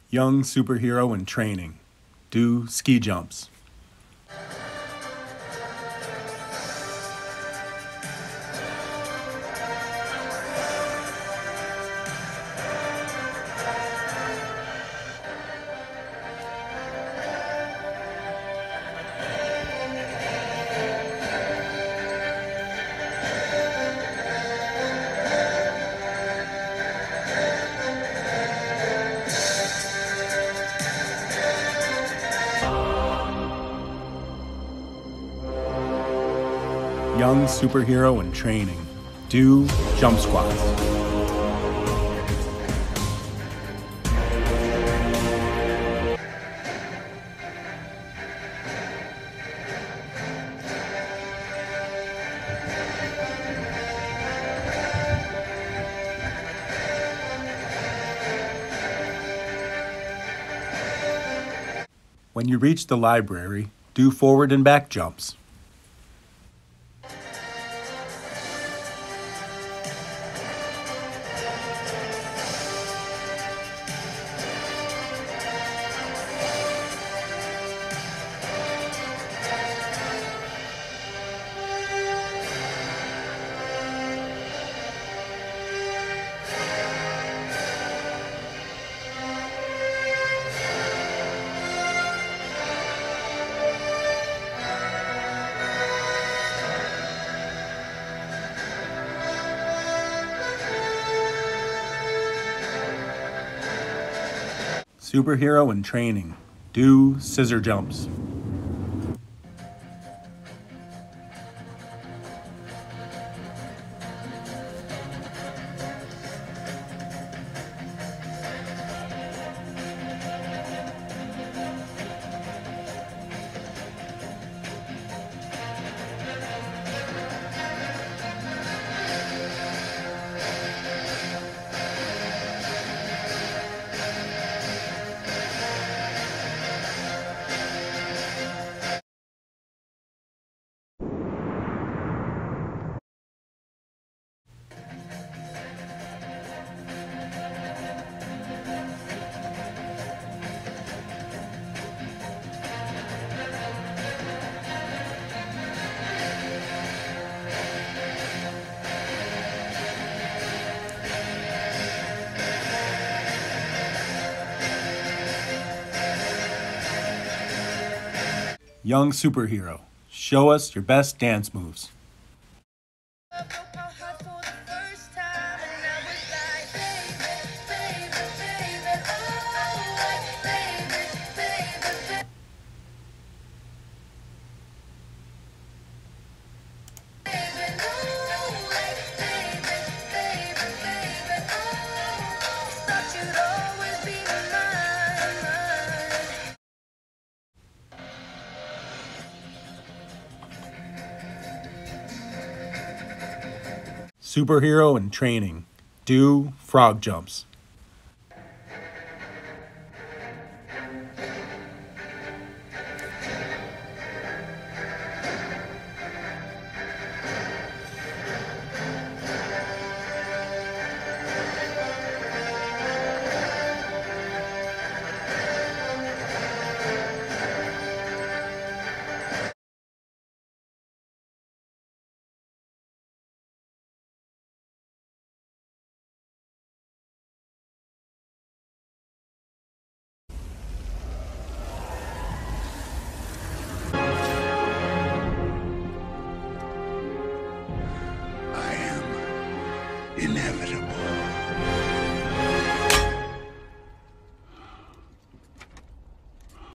Young superhero in training. Do ski jumps. Young superhero in training. Do jump squats. When you reach the library, do forward and back jumps. Superhero in training. Do scissor jumps. Young superhero. Show us your best dance moves. Superhero in training. Do frog jumps. Inevitable.